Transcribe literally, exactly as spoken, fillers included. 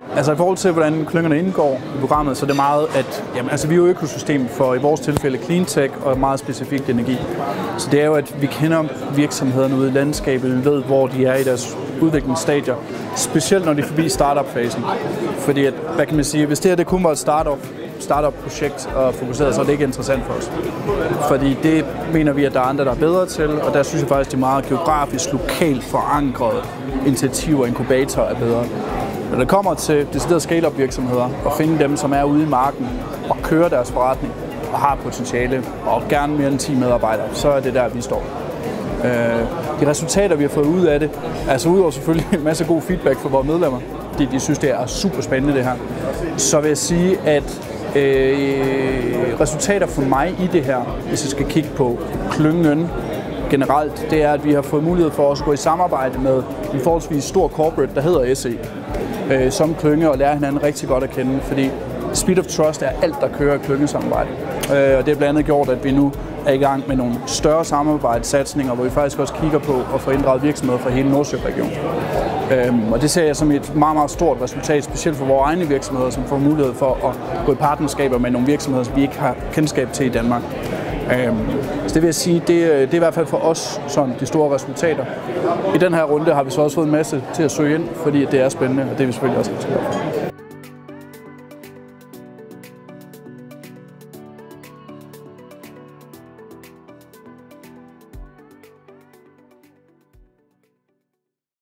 Altså i forhold til, hvordan klyngerne indgår i programmet, så er det meget, at jamen, altså, vi er jo økosystem for i vores tilfælde cleantech og meget specifikt energi. Så det er jo, at vi kender virksomhederne ude i landskabet, vi ved, hvor de er i deres udviklingsstadier, specielt når de er forbi startup-fasen. Fordi at, hvad kan man sige, hvis det her det kun var et startup, startup-projekt og fokuseret, så er det ikke interessant for os. Fordi det mener vi, at der er andre, der er bedre til, og der synes jeg faktisk, at de meget geografisk, lokalt forankrede initiativer og inkubatorer er bedre. Når det kommer til deciderede scale-up virksomheder, og finde dem, som er ude i marken og kører deres forretning og har potentiale og gerne mere end ti medarbejdere, så er det der, vi står. De resultater, vi har fået ud af det, altså udover selvfølgelig en masse god feedback fra vores medlemmer, fordi de synes, det er super spændende det her, så vil jeg sige, at øh, resultater for mig i det her, hvis jeg skal kigge på klyngen generelt, det er, at vi har fået mulighed for at gå i samarbejde med en forholdsvis stor corporate, der hedder S E, øh, som klynge og lære hinanden rigtig godt at kende, fordi speed of trust er alt, der kører i klyngesamarbejde. Øh, og det har blandt andet gjort, at vi nu er i gang med nogle større samarbejdssatsninger, hvor vi faktisk også kigger på at få inddraget virksomheder fra hele Nordsjøregionen. Øhm, og det ser jeg som et meget, meget stort resultat, specielt for vores egne virksomheder, som får mulighed for at gå i partnerskaber med nogle virksomheder, som vi ikke har kendskab til i Danmark. Øhm, så det vil jeg sige, det, det er i hvert fald for os sådan, de store resultater. I den her runde har vi så også fået en masse til at søge ind, fordi det er spændende, og det er vi selvfølgelig også til.